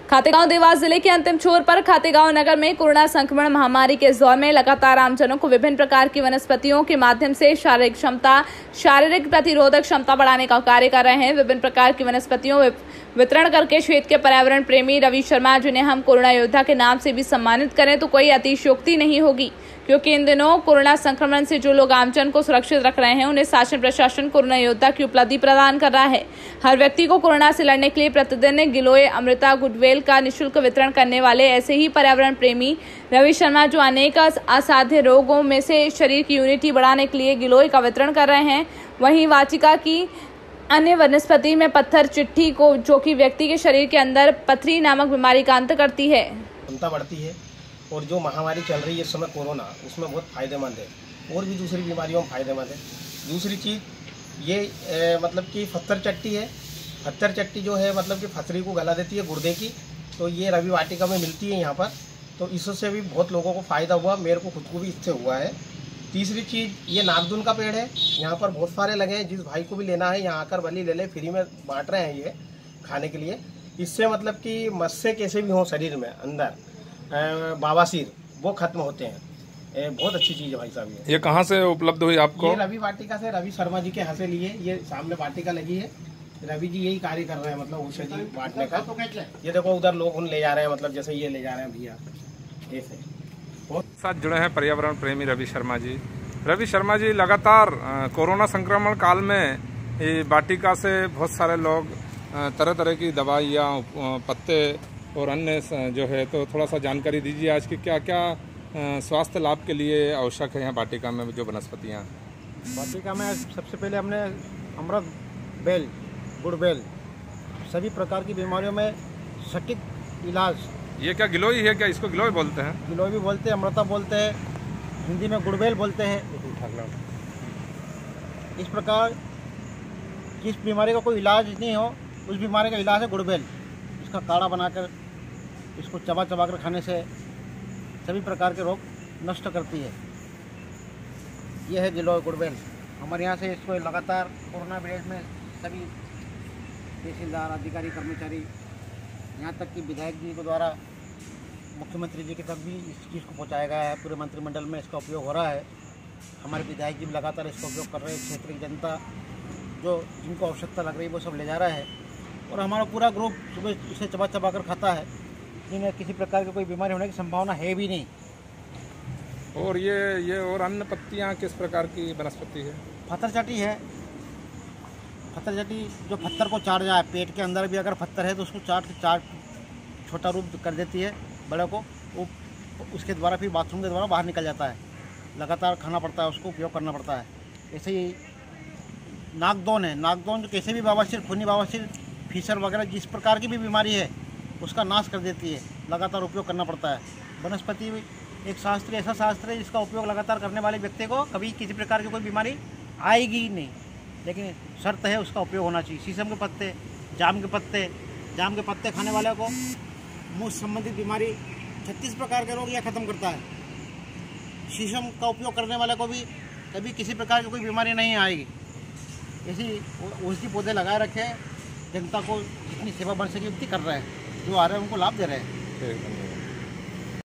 खातेगांव देवास जिले के अंतिम छोर पर खातेगांव नगर में कोरोना संक्रमण महामारी के इस दौर में लगातार आमजनों को विभिन्न प्रकार की वनस्पतियों के माध्यम से शारीरिक प्रतिरोधक क्षमता बढ़ाने का कार्य कर रहे हैं। विभिन्न प्रकार की वनस्पतियों वितरण करके क्षेत्र के पर्यावरण प्रेमी रवि शर्मा, जिन्हें हम कोरोना योद्धा के नाम से भी सम्मानित करें तो कोई अतिशयोक्ति नहीं होगी, क्योंकि इन दिनों कोरोना संक्रमण से जो लोग आमजन को सुरक्षित रख रहे हैं, उन्हें शासन प्रशासन कोरोना योद्धा की उपलब्धि प्रदान कर रहा है। हर व्यक्ति को कोरोना से लड़ने के लिए प्रतिदिन गिलोय, अमृता, गुडवेल का निःशुल्क वितरण करने वाले ऐसे ही पर्यावरण प्रेमी रवि शर्मा, जो अनेक असाध्य रोगों में से शरीर की इम्यूनिटी बढ़ाने के लिए गिलोय का वितरण कर रहे हैं। वहीं वाचिका की अन्य वनस्पति में पत्थर चिट्ठी को, जो कि व्यक्ति के शरीर के अंदर पथरी नामक बीमारी का अंत करती है, क्षमता बढ़ती है और जो महामारी चल रही है इस समय कोरोना, उसमें बहुत फायदेमंद है और भी दूसरी बीमारियों में फायदेमंद है। दूसरी चीज़ ये मतलब कि पत्थर चट्टी है। पत्थर चट्टी जो है मतलब कि फसरी को गला देती है गुर्दे की, तो ये रवि वाटिका में मिलती है यहाँ पर, तो इससे भी बहुत लोगों को फ़ायदा हुआ, मेरे को खुद को भी इससे हुआ है। तीसरी चीज़ ये नागदुन का पेड़ है, यहाँ पर बहुत सारे लगे हैं, जिस भाई को भी लेना है यहाँ आकर बली ले ले, फ्री में बांट रहे हैं ये खाने के लिए। इससे मतलब कि मस्से कैसे भी हों शरीर में अंदर बवासीर वो खत्म होते हैं। बहुत अच्छी चीज़ है भाई साहब। ये कहाँ से उपलब्ध हुई आपको? ये रवि वाटिका से, रवि शर्मा जी के यहाँ से लिए। ये सामने वाटिका लगी है, रवि जी यही कार्य कर रहे हैं, मतलब औषधि बांटने का। ये देखो उधर लोग उन ले जा रहे हैं, मतलब जैसे ये ले जा रहे हैं भैया ऐसे। साथ जुड़े हैं पर्यावरण प्रेमी रवि शर्मा जी। रवि शर्मा जी लगातार कोरोना संक्रमण काल में वाटिका से बहुत सारे लोग तरह तरह की दवाइयाँ, पत्ते और अन्य जो है, तो थोड़ा सा जानकारी दीजिए आज की क्या क्या स्वास्थ्य लाभ के लिए आवश्यक है यहाँ वाटिका में जो वनस्पतियाँ। वाटिका में सबसे पहले हमने अमृत बेल, गुड़ बेल, सभी प्रकार की बीमारियों में सटीक इलाज। ये क्या गिलोय है क्या? इसको गिलोय बोलते हैं? गिलोय भी बोलते हैं, अमृता बोलते हैं, हिंदी में गुड़बेल बोलते हैं। इस प्रकार जिस बीमारी का कोई इलाज नहीं हो, उस बीमारी का इलाज है गुड़बेल। इसका काढ़ा बनाकर इसको चबा चबा कर खाने से सभी प्रकार के रोग नष्ट करती है। यह है गिलोय गुड़बेल। हमारे यहाँ से इसको लगातार कोरोना पीरियड में सभी तहसीलदार, अधिकारी, कर्मचारी, यहाँ तक कि विधायक जी के द्वारा मुख्यमंत्री जी के तक भी इस चीज़ को पहुँचाया गया है। पूरे मंत्रिमंडल में इसका उपयोग हो रहा है। हमारे विधायक जी भी लगातार इसका उपयोग कर रहे हैं। क्षेत्र की जनता जो जिनको आवश्यकता लग रही है वो सब ले जा रहा है और हमारा पूरा ग्रुप सुबह इसे चबा चबा कर खाता है, जिन्हें किसी प्रकार की कोई बीमारी होने की संभावना है भी नहीं। और ये और अन्य पत्तियाँ किस प्रकार की वनस्पति है? पत्थर चट्टी है। पत्थर चट्टी जो पत्थर को चाट जाए, पेट के अंदर भी अगर पत्थर है तो उसको चाट छोटा रूप कर देती है बड़े को, वो उसके द्वारा फिर बाथरूम के द्वारा बाहर निकल जाता है। लगातार खाना पड़ता है, उसको उपयोग करना पड़ता है। ऐसे ही नागदौन है। नागदौन जो कैसे भी बवासीर, खूनी बवासीर, फीसर वगैरह जिस प्रकार की भी बीमारी है उसका नाश कर देती है। लगातार उपयोग करना पड़ता है। वनस्पति एक शास्त्र, ऐसा शास्त्र है जिसका उपयोग लगातार करने वाले व्यक्ति को कभी किसी प्रकार की कोई बीमारी आएगी ही नहीं, लेकिन शर्त है उसका उपयोग होना चाहिए। शीशम के पत्ते, जाम के पत्ते खाने वाले को मुंह संबंधित बीमारी 36 प्रकार के रोग यह खत्म करता है। शीशम का उपयोग करने वाले को भी कभी किसी प्रकार की कोई बीमारी नहीं आएगी। ऐसी औषधि पौधे लगाए रखे, जनता को जितनी सेवा बन सके उतनी कर रहे हैं, जो आ रहे हैं उनको लाभ दे रहे हैं।